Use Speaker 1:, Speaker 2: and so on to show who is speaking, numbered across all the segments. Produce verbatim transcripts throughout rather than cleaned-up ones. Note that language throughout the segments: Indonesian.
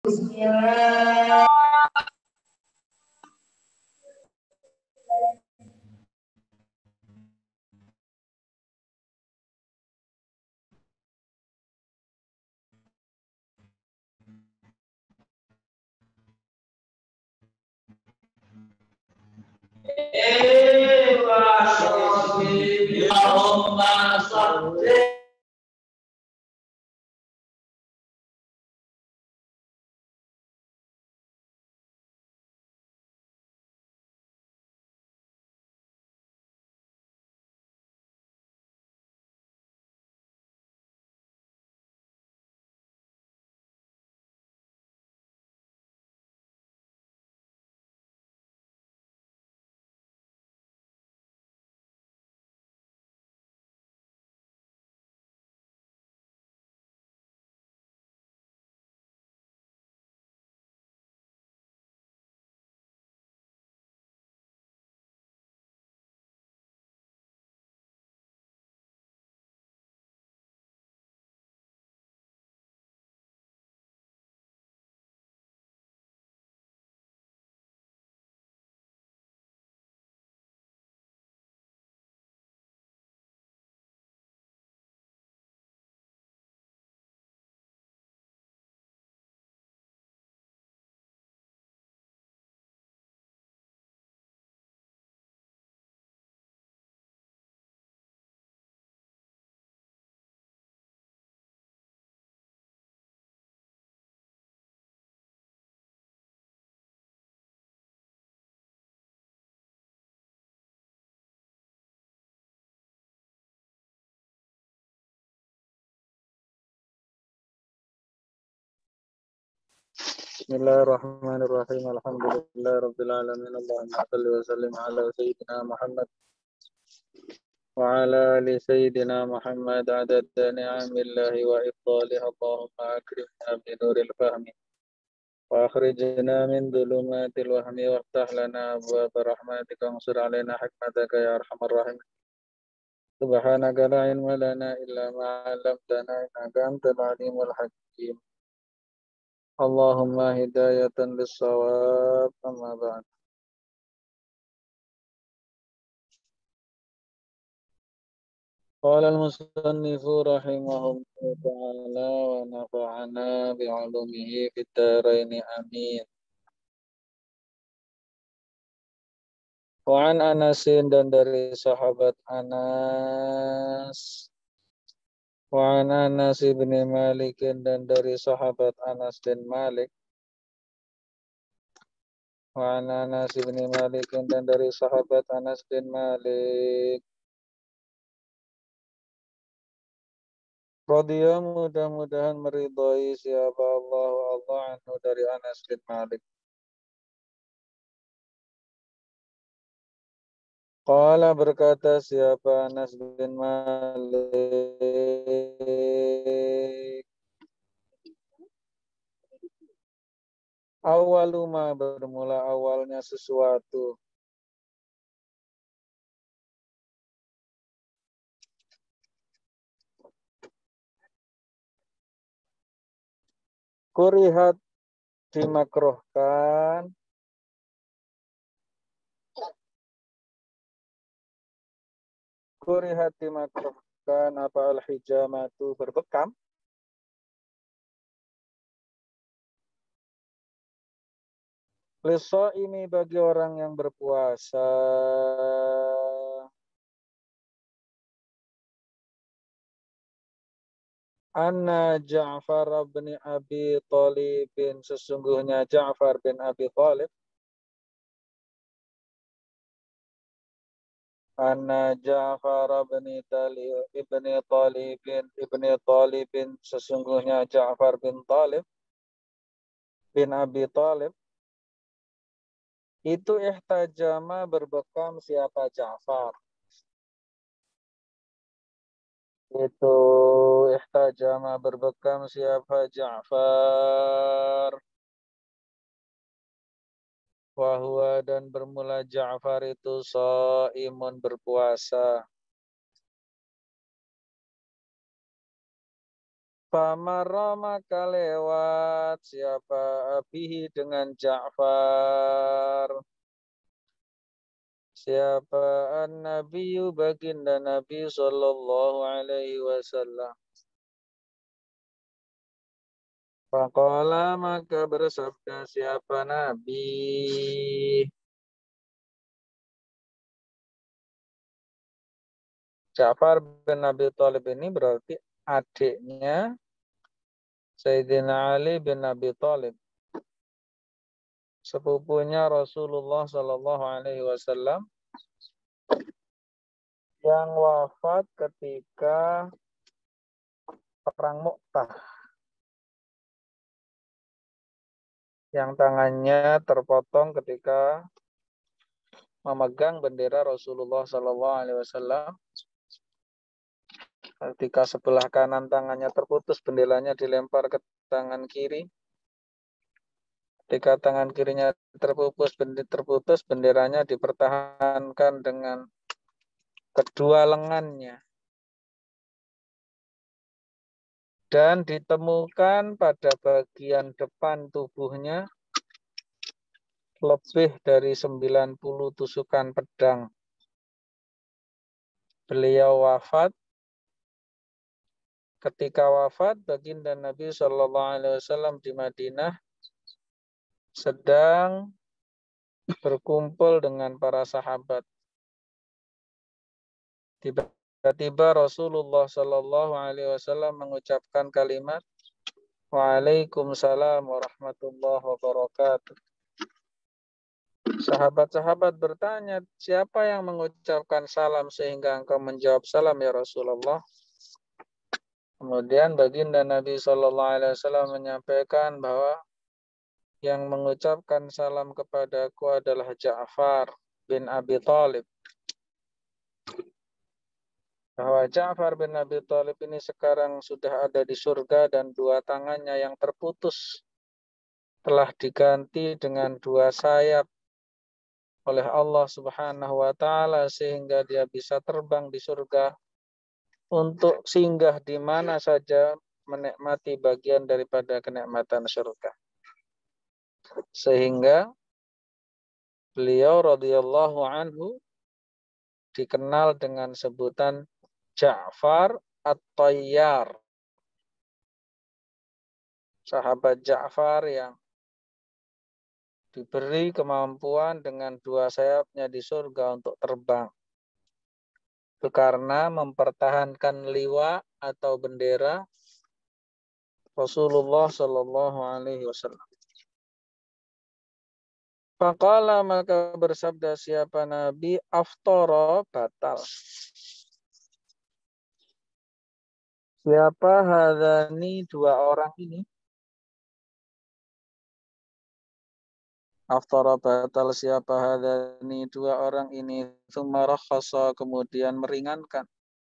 Speaker 1: Bismillah. Allahumma sholli
Speaker 2: Bismillahirrahmanirrahim. Alhamdulillahirabbil alamin. Allahumma shalli wa sallim ala sayyidina Muhammad wa ala ali sayyidina Muhammad adad ni'amillahi wa ifdalihi. Allahumma akrimna bi nuril fahmi wa akhrijna min dhulumatil wahmi waftah lana abwaab rahmatika wansur alaina hikmataka ya arhamar rahimin. Subhanaka la ilma lana illa ma 'allamtana innaka antal alimul hakim. Allahumma hidayatan lis-shawab, amma ba'd. Qala al-musannifu rahimahullahu ta'ala wa nafa'ana bi'ulumihi fid dharain amin. Wa an Anasin, dan dari sahabat Anas. Wa an Anas bin Malik, dan dari sahabat Anas bin Malik. Wa an Anas bin Malik, dan dari sahabat Anas bin Malik. Radhiya, mudah-mudahan meridhai siapa Allah Allah anhu, dari Anas bin Malik. Qala, berkata siapa Anas bin Malik, awaluma, bermula awalnya sesuatu, kurihat, dimakruhkan, kurihat dimakruhkan apa al-hijamatu, berbekam, liso ini bagi orang yang berpuasa, anna Ja'far bin Abi Thalib, sesungguhnya Ja'far bin Abi Thalib, anna Ja'far bin Talib ibni Talibin ibni Talibin sesungguhnya Ja'far bin Talib bin Abi Talib itu ihtajama, berbekam siapa Ja'far, itu ihtajama, berbekam siapa Ja'far, wahwa, dan bermula Ja'far itu shaimun, berpuasa. Famara maka lewat siapa abihi dengan Ja'far. Siapa an-nabiyyu baginda Nabi sallallahu alaihi wasallam. Faqala maka bersabda siapa Nabi. Ja'far bin Abi Thalib ini berarti adiknya Sayyidina Ali bin Abi Thalib. Sepupunya Rasulullah sallallahu alaihi wasallam yang wafat ketika perang Mu'tah. Yang tangannya terpotong ketika memegang bendera Rasulullah sallallahu alaihi wasallam. Ketika sebelah kanan tangannya terputus, benderanya dilempar ke tangan kiri. Ketika tangan kirinya terputus, terputus benderanya dipertahankan dengan kedua lengannya. Dan ditemukan pada bagian depan tubuhnya lebih dari sembilan puluh tusukan pedang. Beliau wafat. Ketika wafat, baginda Nabi Shallallahu Alaihi Wasallam di Madinah sedang berkumpul dengan para sahabat. Tiba-tiba Rasulullah Shallallahu Alaihi Wasallam mengucapkan kalimat Waalaikumsalam warahmatullahi wabarakatuh. Sahabat-sahabat bertanya, siapa yang mengucapkan salam sehingga engkau menjawab salam ya Rasulullah? Kemudian baginda Nabi Shallallahu Alaihi Wasallam menyampaikan bahwa yang mengucapkan salam kepadaku adalah Ja'far bin Abi Thalib. Bahwa Ja'far bin Abi Thalib ini sekarang sudah ada di surga dan dua tangannya yang terputus telah diganti dengan dua sayap oleh Allah Subhanahu wa taala sehingga dia bisa terbang di surga untuk singgah di mana saja menikmati bagian daripada kenikmatan surga. Sehingga beliau radhiyallahu anhu dikenal dengan sebutan Ja'far At-Tayyar. Sahabat Ja'far yang diberi kemampuan dengan dua sayapnya di surga untuk terbang. Itu karena mempertahankan liwa atau bendera Rasulullah Shallallahu Alaihi Wasallam. Faqala maka bersabda siapa Nabi aftara batal. Siapa hadani dua orang ini? Aftara batal siapa hadani dua orang ini? Tsumma rakhasa kemudian meringankan.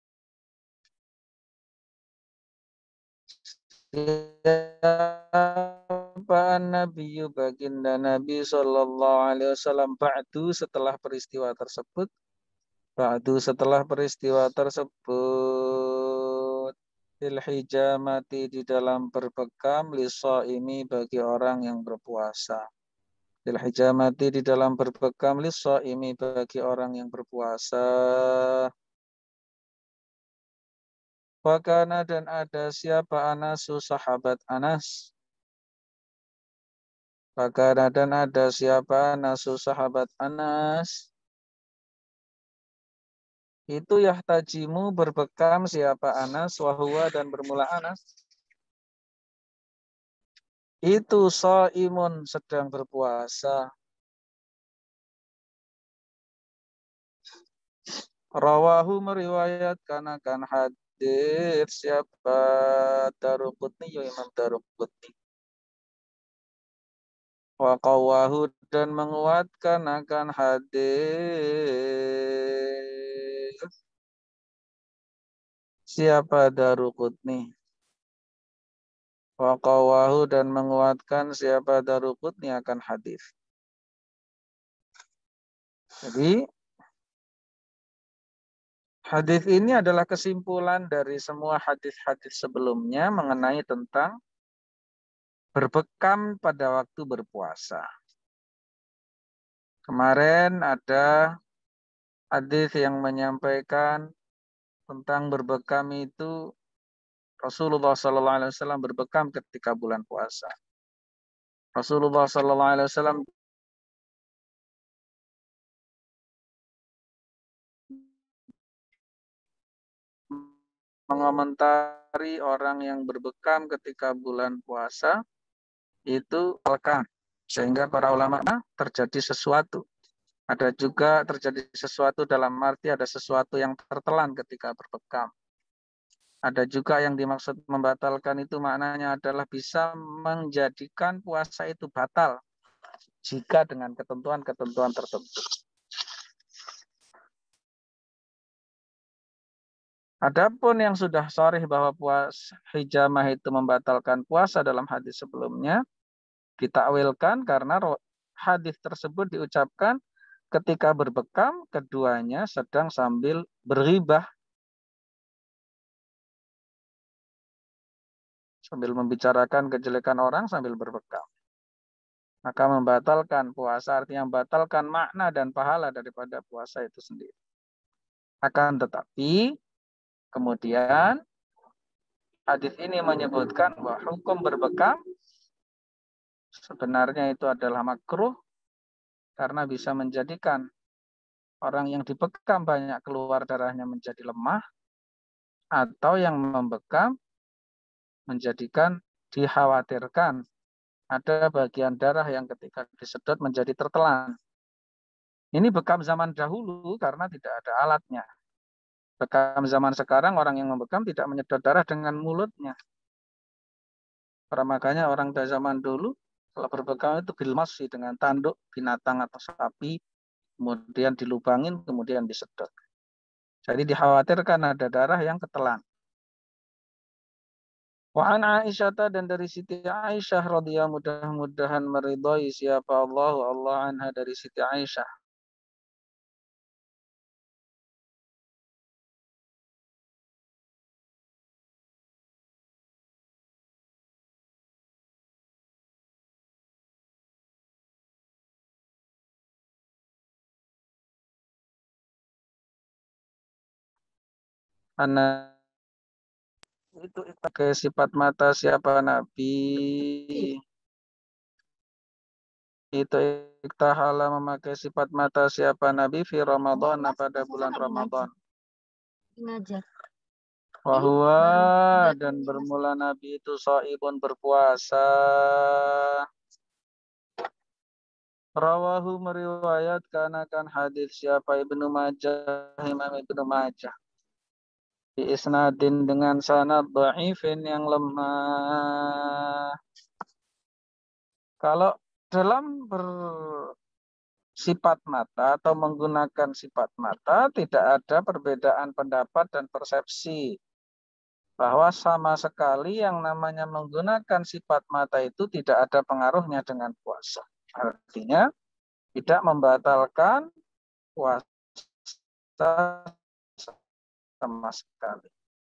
Speaker 2: Siapa Nabi baginda Nabi Sallallahu Alaihi Wasallam ba'du setelah peristiwa tersebut. Ba'du setelah peristiwa tersebut. Fil hijamati di dalam berbekam lisaimi bagi orang yang berpuasa. Fil hijamati di dalam berbekam lisaimi bagi orang yang berpuasa. Wakana dan ada siapa Anasu sahabat Anas. Wakana dan ada siapa Anasu sahabat Anas. Itu yahtajimu berbekam siapa Anas wahuwa dan bermula Anas. Itu shaimun sedang berpuasa. Rawahu meriwayatkan akan hadis siapa Daruqutni ya Imam Daruqutni. Wa qawahu dan menguatkan akan hadis siapa Daruqutni. Wa qawahu dan menguatkan siapa Daruqutni akan hadis. Jadi Hadis ini adalah kesimpulan dari semua hadis-hadis sebelumnya mengenai tentang berbekam pada waktu berpuasa. Kemarin ada hadis yang menyampaikan tentang berbekam itu Rasulullah Sallallahu Alaihi Wasallam berbekam ketika bulan puasa. Rasulullah Sallallahu Alaihi Wasallam mengomentari orang yang berbekam ketika bulan puasa itu lekang, sehingga para ulama terjadi sesuatu. Ada juga terjadi sesuatu dalam arti ada sesuatu yang tertelan ketika berbekam. Ada juga yang dimaksud membatalkan itu maknanya adalah bisa menjadikan puasa itu batal jika dengan ketentuan-ketentuan tertentu. Adapun yang sudah sharih bahwa puasa hijamah itu membatalkan puasa dalam hadis sebelumnya, ditakwilkan karena hadis tersebut diucapkan ketika berbekam, keduanya sedang sambil berghibah, sambil membicarakan kejelekan orang sambil berbekam. Maka membatalkan puasa artinya membatalkan makna dan pahala daripada puasa itu sendiri. Akan tetapi kemudian hadis ini menyebutkan bahwa hukum berbekam sebenarnya itu adalah makruh karena bisa menjadikan orang yang dibekam banyak keluar darahnya menjadi lemah, atau yang membekam menjadikan dikhawatirkan ada bagian darah yang ketika disedot menjadi tertelan. Ini bekam zaman dahulu karena tidak ada alatnya. Bekam zaman sekarang orang yang membekam tidak menyedot darah dengan mulutnya. Karena makanya orang dari zaman dulu kalau berbekam itu bilmasi dengan tanduk binatang atau sapi, kemudian dilubangin, kemudian disedot. Jadi dikhawatirkan ada darah yang ketelan. Wa an Aisyah dan dari Siti Aisyah radhiyallahu mudah-mudahan meridhai siapa Allah Allah anha dari Siti Aisyah. Anak itu pakai sifat mata siapa Nabi itu iktahala memakai sifat mata siapa Nabi fi Ramadan pada bulan Ramadan.
Speaker 3: Ngajar.
Speaker 2: Wahwa dan bermula Nabi itu shaibun berpuasa. Rawahu meriwayatkan akan hadis siapa Ibnu Majah, Imam Ibnu Majah. Di isnadin dengan sanad dhaifin yang lemah. Kalau dalam bersifat mata atau menggunakan sifat mata tidak ada perbedaan pendapat dan persepsi bahwa sama sekali yang namanya menggunakan sifat mata itu tidak ada pengaruhnya dengan puasa. Artinya tidak membatalkan puasa sama sekali.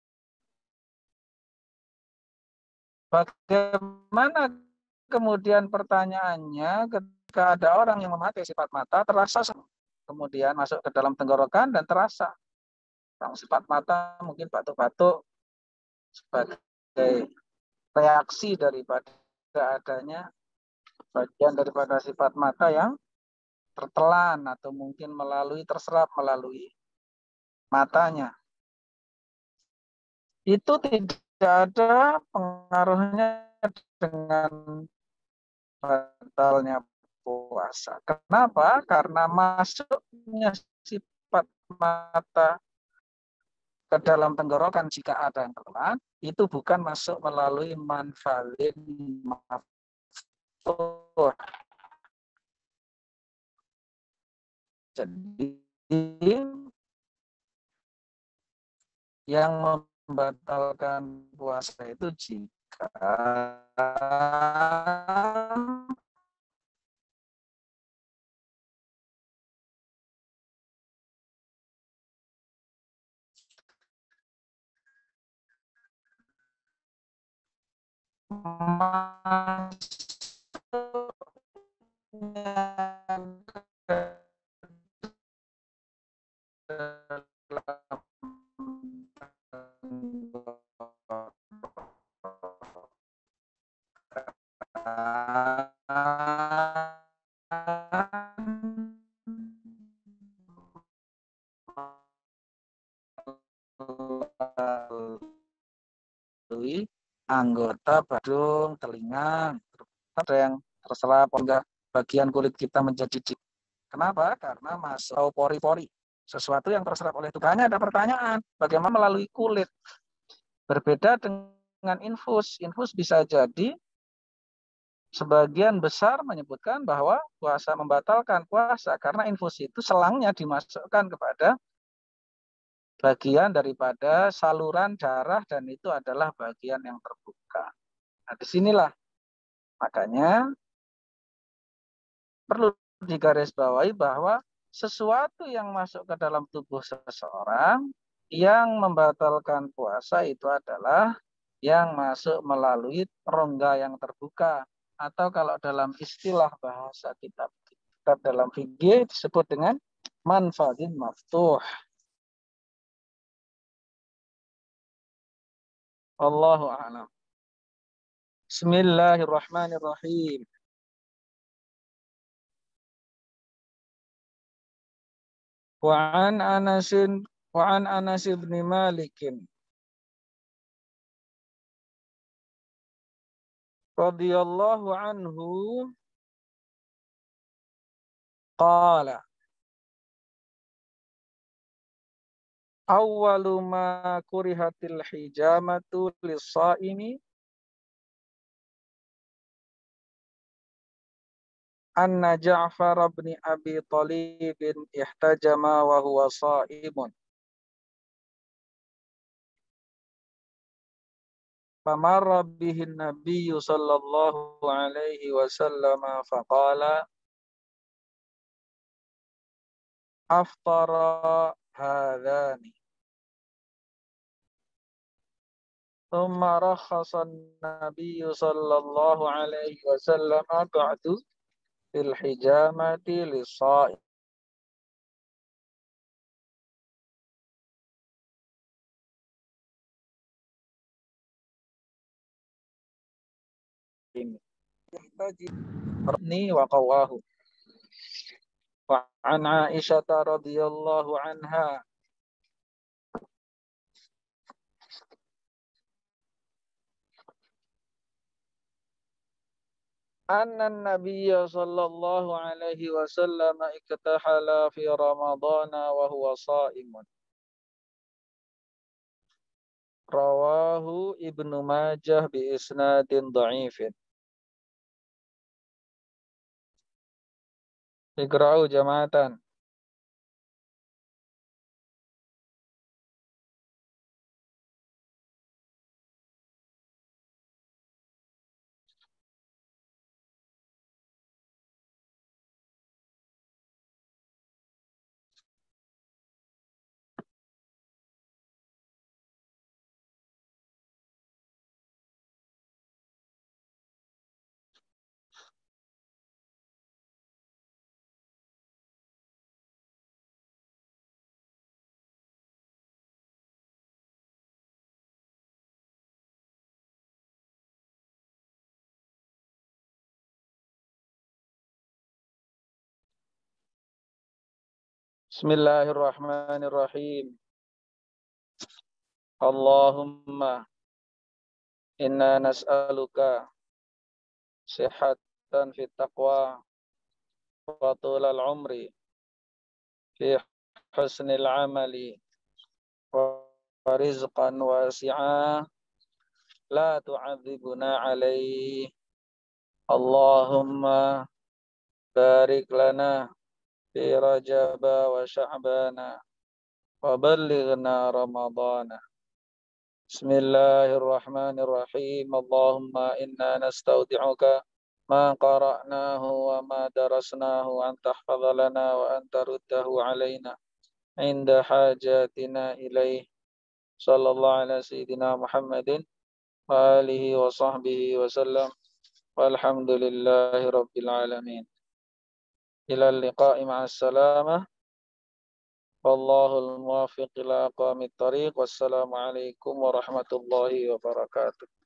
Speaker 2: Bagaimana kemudian pertanyaannya ketika ada orang yang memakai sifat mata terasa kemudian masuk ke dalam tenggorokan dan terasa. Kalau sifat mata mungkin batuk-batuk sebagai reaksi daripada adanya bagian daripada sifat mata yang tertelan atau mungkin melalui terserap melalui matanya. Itu tidak ada pengaruhnya dengan batalnya puasa. Kenapa? Karena masuknya sifat mata ke dalam tenggorokan jika ada yang tertelan itu bukan masuk melalui manfalin maftuh. Jadi yang membatalkan puasa itu jika
Speaker 4: anggota badung, telinga, ada yang terserap hingga bagian kulit kita menjadi cip. Kenapa? Karena masuk pori-pori. Sesuatu yang terserap oleh tubuhnya. Ada pertanyaan, bagaimana melalui kulit? Berbeda dengan infus. Infus bisa jadi sebagian besar menyebutkan bahwa puasa membatalkan puasa karena infus itu selangnya dimasukkan kepada bagian daripada saluran darah dan itu adalah bagian yang terbuka. Nah, disinilah makanya perlu digarisbawahi bahwa sesuatu yang masuk ke dalam tubuh seseorang yang membatalkan puasa itu adalah yang masuk melalui rongga yang terbuka atau kalau dalam istilah bahasa kitab kitab dalam fikih disebut dengan manfadin maftuh. Allahu a'lam. Bismillahirrahmanirrahim. Wa an Anas wa an Anas bin Malik radhiyallahu anhu qala awwalu ma kurihatil hijamatu lis-shaimi anna Ja'far bin Abi Thalib ihtajama wa huwa sha'imun famarra bihi an-nabiy sallallahu alaihi wasallam faqala aftara hadani thumma rakhasa an-nabiy sallallahu alaihi wasallam ba'du fil hijamati lis-sha'im. Ini wa qawahu wa an Aisyah radhiyallahu anha anna an-nabiyya sallallahu alaihi wasallam iktahala fi ramadana wa huwa sha'imun. Rawahu Ibnu Majah bi isnadin dha'ifin. Iqra'u jama'atan. Bismillahirrahmanirrahim. Allahumma inna nas'aluka sihatan fit taqwa wa tulal umri fi husnil amali wa rizqan wasi'a la tu'adzibuna alaihi. Allahumma barik lana fi Rajaba wa Sya'bana wa ballighna Ramadana. Bismillahirrahmanirrahim. Allahumma inna nastaudi'uka ma qara'nahu wa ma darasnahu an tahfadha lana wa an taruddahu alaina inda hajatina ilaih. Sallallahu ala sayyidina Muhammadin
Speaker 2: alihi wa sahbihi wa sallam. Walhamdulillahi rabbil alamin. Ila liqa'i ma'as salamah. Wallahul muwaffiq ila aqwamit thariq. Wassalamualaikum warahmatullahi wabarakatuh.